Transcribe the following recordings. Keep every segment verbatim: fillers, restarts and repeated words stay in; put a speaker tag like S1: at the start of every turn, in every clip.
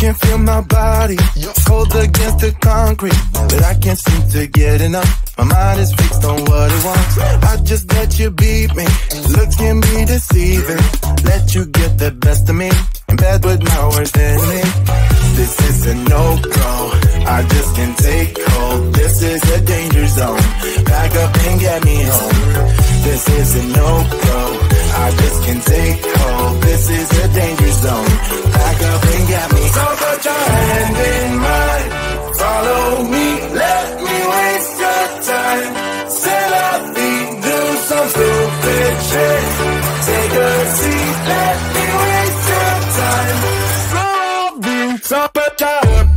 S1: can feel my body cold against the concrete, but I can't seem to get enough. My mind is fixed on what it wants. I just let you beat me. Looks can be deceiving. Let you get the best of me in bed with my worst enemy. This is a no-go. I just can't take hold. This is a danger zone. Back up and get me home. This is a no-go. I just can't take hold. This is a danger zone. Back up and get me. So put your hand in mine. Follow me. Let me waste your time. Set up feet. Do some stupid shit. Take a seat. Let me waste your time. So put your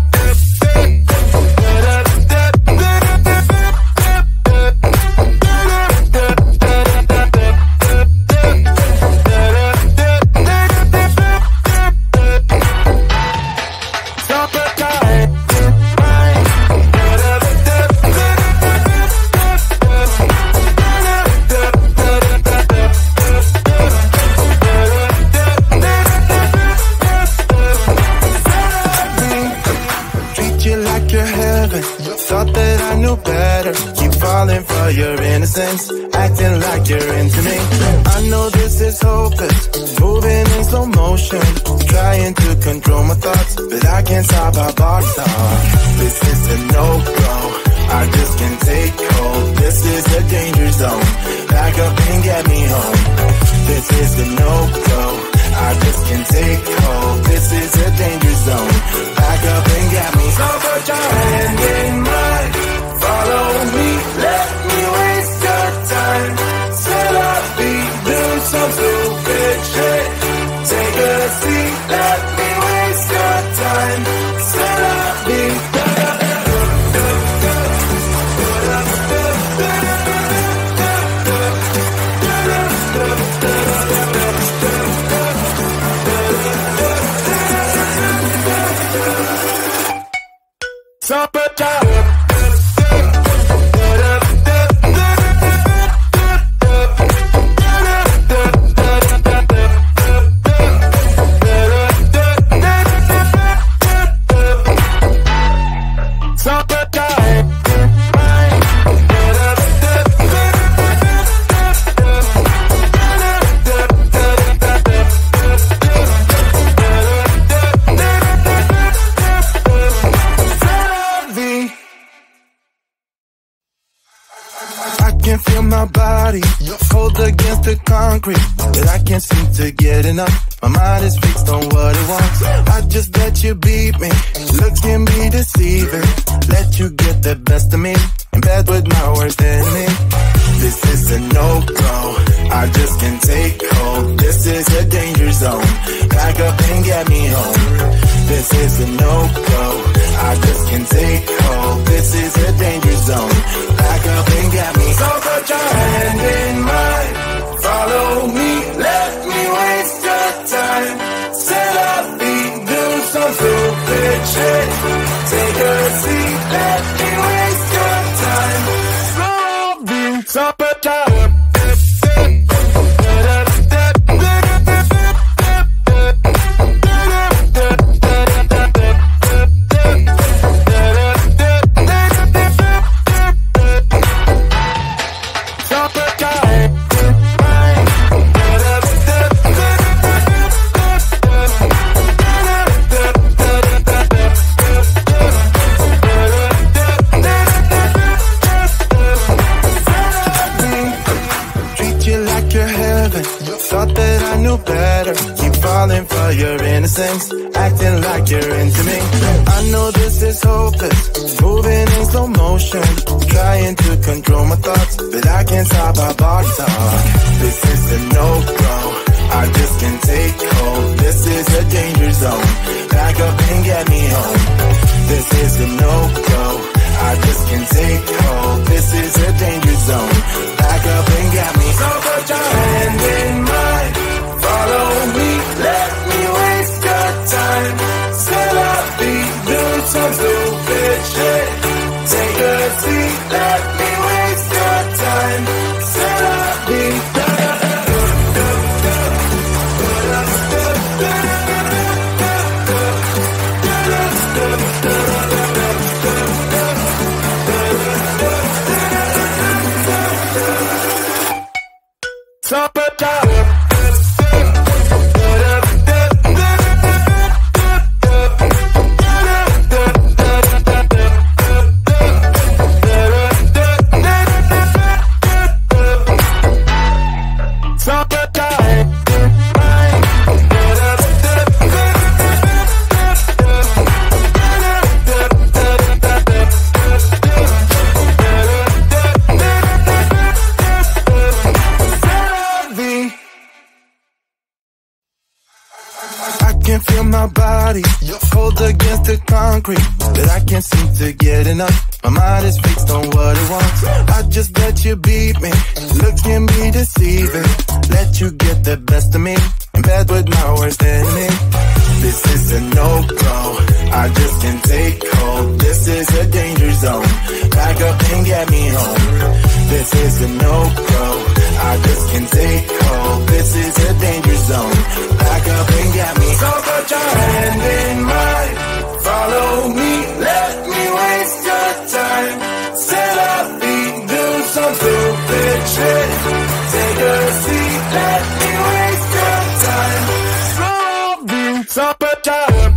S1: your innocence, acting like you're into me. I know this is hopeless, moving in slow motion, trying to control my thoughts, but I can't stop our body talk. This is a no-go, I just can't take hold. This is a danger zone, back up and get me home. This is a no-go, I just can't take hold. This is a danger zone, back up and get me. So put your hand in mine, follow me, let me waste your time. Set up feet, do some stupid shit. Take a seat, let me waste your time. Set up feet. So put your cold against the concrete, but I can't seem to get enough. My mind is fixed on what it wants. I just let you beat me. Looks can be deceiving. Let you get the best of me in bed with my worst enemy. This is a no-go. I just can't take hold. This is a danger zone. Back up and get me home. This is a no-go. I just can't take hold. This is a danger zone. Back up and get me. So put your hand in mine. Follow me. Let me waste your time. Set up feet. Do some stupid shit. Take a seat. Let me waste your time. So put your your innocence, acting like you're into me. I know this is hopeless, moving in slow motion, trying to control my thoughts, but I can't stop our body talk. This is a no-go, I just can't take hold. This is a danger zone, back up and get me home. This is a no-go, I just can't take hold. This is a danger zone, back up and get me. So put your hand in mine, follow me, let me waste your time. Set up feet, do some stupid shit. Take a seat, let me waste your time. Set up feet. Hold against the concrete, but I can't seem to get enough. My mind is fixed on what it wants. I just let you beat me, look at me deceiving. Let you get the best of me, in bed with my worst enemy. This is a no-go, I just can't take hold. This is a danger zone, back up and get me home. This is a no-go, I just can't take hold. This is a danger zone, back up and get me. So put your hand in mine, follow me, let me waste your time. Set up feet, do some stupid shit. Take a seat, let me waste your time. Slow beats up a time.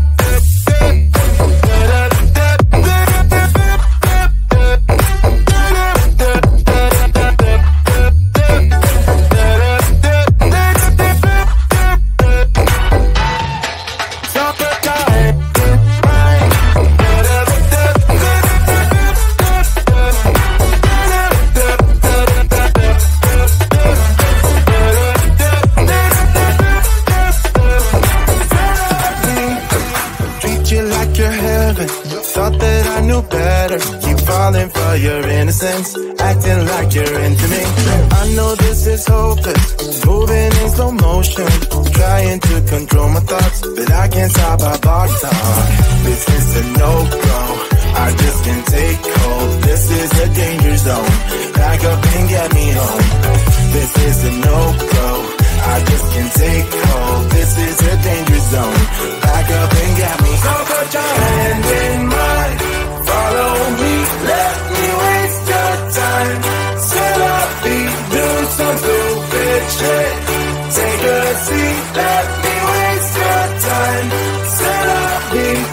S1: Falling for your innocence, acting like you're into me. I know this is hopeless, moving in slow motion, trying to control my thoughts, but I can't stop our body talk. This is a no-go, I just can't take hold. This is a danger zone, back up and get me home. This is a no-go, I just can't take hold. This is a danger zone, back up and get me. So put your hand in mine, follow me, let me waste your time. Set up feet, do some stupid shit. Take a seat, let me waste your time. Set up feet.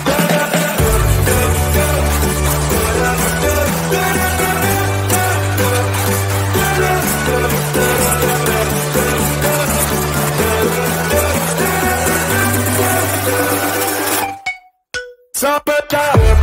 S1: Top it down.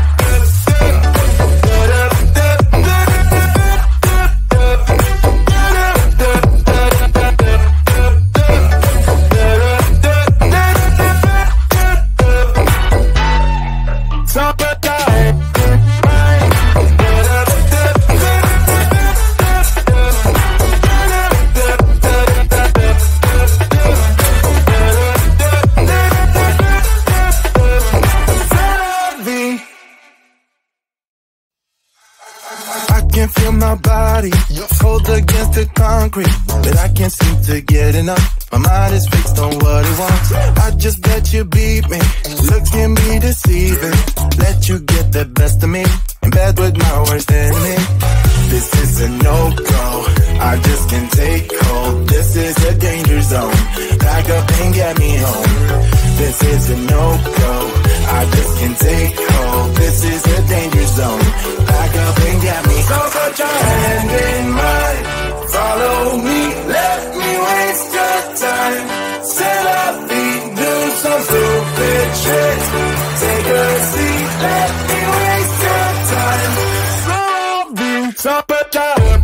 S1: Hold against the concrete, but I can't seem to get enough. My mind is fixed on what it wants. I just let you beat me, looks can be deceiving. Let you get the best of me, in bed with my worst enemy. This is a no-go, I just can't take hold. This is a danger zone, back up and get me home. This is a no-go, I just can't take hold. This is a danger zone, back up and get me. So put your hand in mine, follow me, let me waste your time. Set up feet, do some stupid shit. Take a seat, let me waste your time. Slow beats up a time.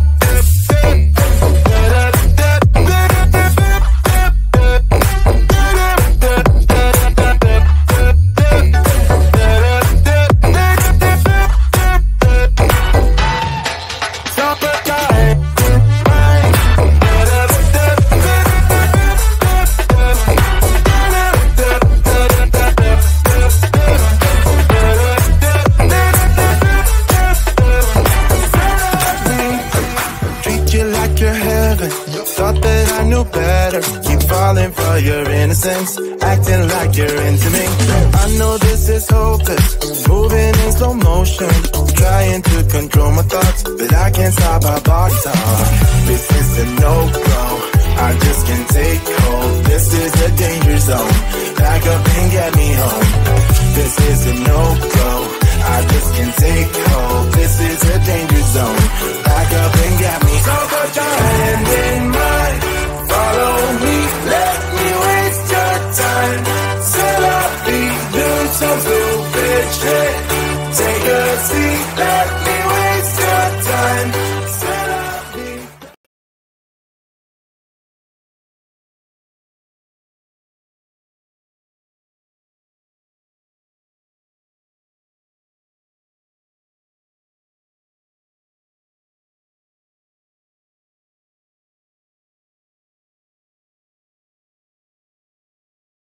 S1: Acting like you're into me. I know this is hopeless, moving in slow motion, trying to control my thoughts, but I can't stop our body talk. This is a no-go, I just can't take hold. This is a danger zone. Back up and get me home. This is a no-go. I just can't take hold. This is a danger